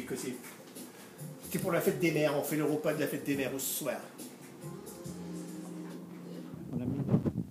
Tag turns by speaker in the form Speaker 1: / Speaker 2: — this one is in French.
Speaker 1: que c'est pour la fête des mères. On fait le repas de la fête des mères au soir.
Speaker 2: On a mis